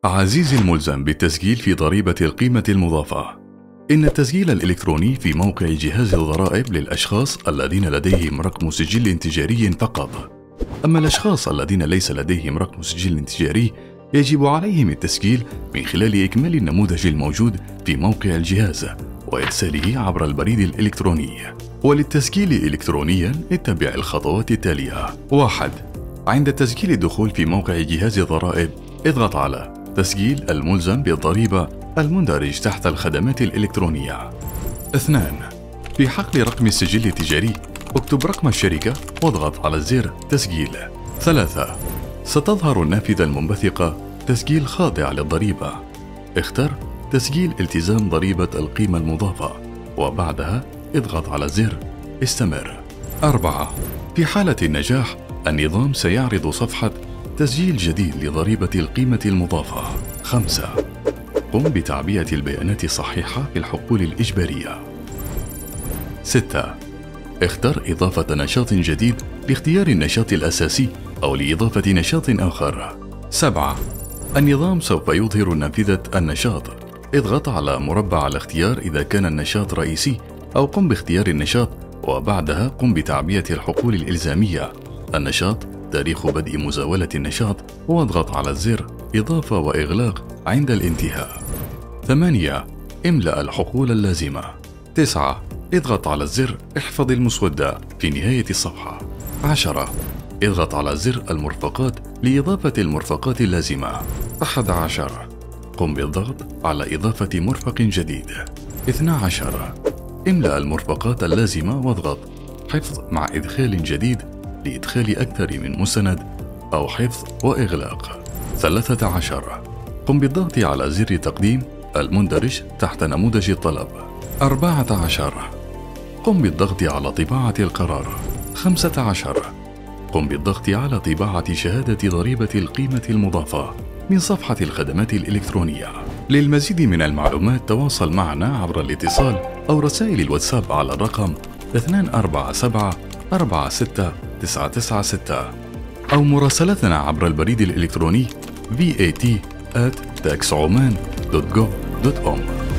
عزيزي الملزم بالتسجيل في ضريبة القيمة المضافة. إن التسجيل الإلكتروني في موقع جهاز الضرائب للأشخاص الذين لديهم رقم سجل تجاري فقط. أما الأشخاص الذين ليس لديهم رقم سجل تجاري يجب عليهم التسجيل من خلال إكمال النموذج الموجود في موقع الجهاز وإرساله عبر البريد الإلكتروني. وللتسجيل إلكترونيا اتبع الخطوات التالية. 1. عند تسجيل الدخول في موقع جهاز الضرائب اضغط على تسجيل الملزم بالضريبة المندرج تحت الخدمات الإلكترونية. 2. في حقل رقم السجل التجاري اكتب رقم الشركة واضغط على زر تسجيل. 3. ستظهر النافذة المنبثقة تسجيل خاضع للضريبة. اختر تسجيل التزام ضريبة القيمة المضافة وبعدها اضغط على زر استمر. 4. في حالة النجاح النظام سيعرض صفحة تسجيل جديد لضريبة القيمة المضافة. 5. قم بتعبئة البيانات الصحيحة في الحقول الإجبارية. 6. اختر إضافة نشاط جديد لاختيار النشاط الأساسي أو لإضافة نشاط آخر. 7. النظام سوف يظهر نافذة النشاط. اضغط على مربع الاختيار إذا كان النشاط رئيسي أو قم باختيار النشاط وبعدها قم بتعبئة الحقول الإلزامية، النشاط، تاريخ بدء مزاولة النشاط واضغط على الزر إضافة وإغلاق عند الانتهاء. 8. املأ الحقول اللازمة. 9. اضغط على الزر احفظ المسودة في نهاية الصفحة. 10. اضغط على زر المرفقات لإضافة المرفقات اللازمة. 11. قم بالضغط على إضافة مرفق جديد. 12. املأ المرفقات اللازمة واضغط حفظ مع إدخال جديد لإدخال أكثر من مستند أو حفظ وإغلاق. 13. قم بالضغط على زر تقديم المندرج تحت نموذج الطلب. 14. قم بالضغط على طباعة القرار. 15. قم بالضغط على طباعة شهادة ضريبة القيمة المضافة من صفحة الخدمات الإلكترونية. للمزيد من المعلومات تواصل معنا عبر الاتصال أو رسائل الواتساب على الرقم 247 46996 أو مراسلتنا عبر البريد الإلكتروني vat@taxoman.gov.om.